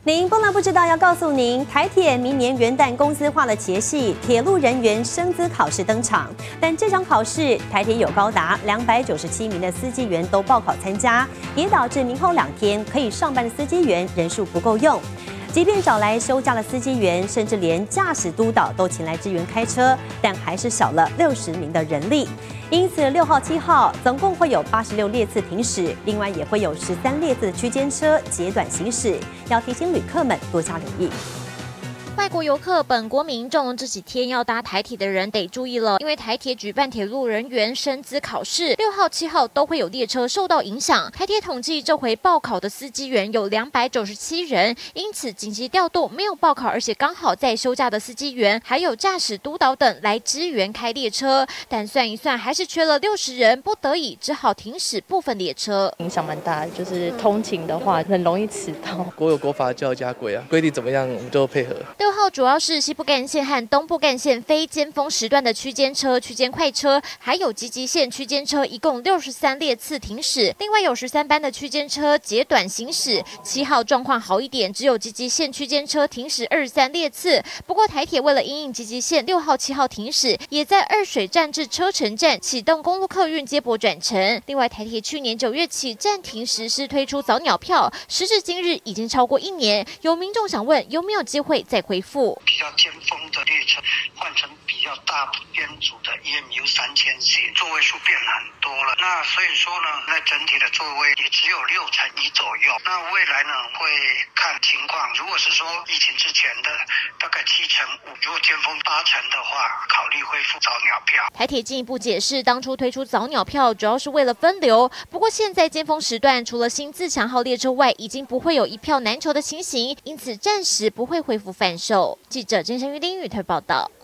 您不能不知道，要告诉您，台铁明年元旦公司化的前夕，铁路人员升资考试登场。但这场考试，台铁有高达297名的司机员都报考参加，也导致明后2天可以上班的司机员人数不够用。即便找来休假的司机员，甚至连驾驶督导都前来支援开车，但还是少了60名的人力。因此，6号、7号总共会有86列次停驶，另外也会有13列次的区间车截短行驶，要提醒旅客们多加留意。 外国游客、本国民众这几天要搭台铁的人得注意了，因为台铁举办铁路人员升资考试，6号、7号都会有列车受到影响。台铁统计，这回报考的司机员有297人，因此紧急调动没有报考而且刚好在休假的司机员，还有驾驶督导等来支援开列车。但算一算，还是缺了60人，不得已只好停驶部分列车， 影响蛮大的。就是通勤的话，很容易迟到。 国有国法，家有家规啊，规定怎么样我们就配合。 6号主要是西部干线和东部干线非尖峰时段的区间车、区间快车，还有集集线区间车，一共63列次停驶。另外有13班的区间车截短行驶。7号状况好一点，只有集集线区间车停驶23列次。不过台铁为了因应集集线6号、7号停驶，也在二水站至车城站启动公路客运接驳转乘。另外台铁去年9月起暂停实施推出早鸟票，时至今日已经超过1年。有民众想问有没有机会再恢复？ 比较尖峰的列车换成比较大编组的 EMU 3000系，座位数变很多了。那所以说呢，那整体的座位也只有61%左右。那未来呢会看情况，如果是说疫情之前的大概75%，如果尖峰80%的话，考虑恢复早鸟票。 台铁进一步解释，当初推出早鸟票主要是为了分流，不过现在尖峰时段除了新自强号列车外，已经不会有一票难求的情形，因此暂时不会恢复贩售。记者甄生玉、林宇特报道。